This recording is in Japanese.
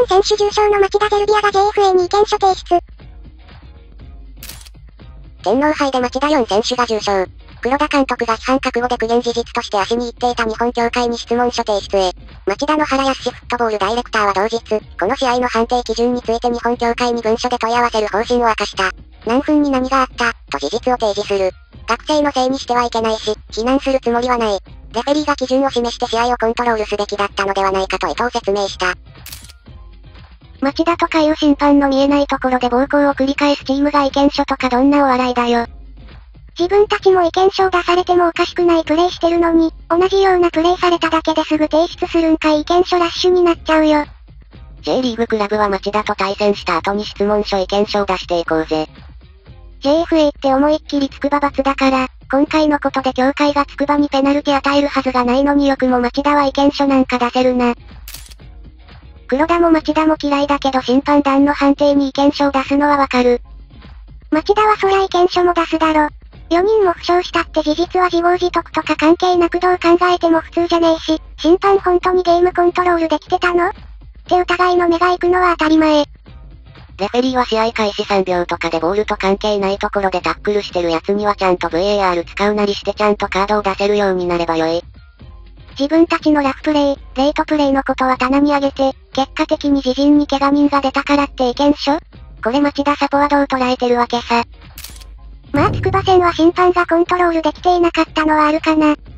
選手重傷の町田ゼルビアが JFA に意見書提出。 天皇杯で町田4選手が重傷。黒田監督が批判覚悟で苦言事実として足に行っていた日本協会に質問書提出へ。町田の原康フットボールダイレクターは同日、この試合の判定基準について日本協会に文書で問い合わせる方針を明かした。何分に何があった、と事実を提示する。学生のせいにしてはいけないし、非難するつもりはない。レフェリーが基準を示して試合をコントロールすべきだったのではないかと伊藤説明した。 町田とかいう審判の見えないところで暴行を繰り返すチームが意見書とかどんなお笑いだよ。自分たちも意見書を出されてもおかしくないプレイしてるのに、同じようなプレイされただけですぐ提出するんかい。意見書ラッシュになっちゃうよ。 J リーグクラブは町田と対戦した後に質問書意見書を出していこうぜ。 JFA って思いっきり筑波罰だから、今回のことで協会が筑波にペナルティ与えるはずがないのによくも町田は意見書なんか出せるな。黒田も町田も嫌いだけど審判団の判定に意見書を出すのはわかる。町田はそりゃ意見書も出すだろ。4人も負傷したって事実は自業自得とか関係なくどう考えても普通じゃねえし、審判本当にゲームコントロールできてたのって疑いの目が行くのは当たり前。 レフェリーは試合開始3秒とかでボールと関係ないところでタックルしてるやつにはちゃんと VAR 使うなりしてちゃんとカードを出せるようになればよい。 自分たちのラフプレイ、レートプレイのことは棚に上げて、結果的に自陣に怪我人が出たからって意見書？これ町田サポはどう捉えてるわけさ。まあ筑波戦は審判がコントロールできていなかったのはあるかな。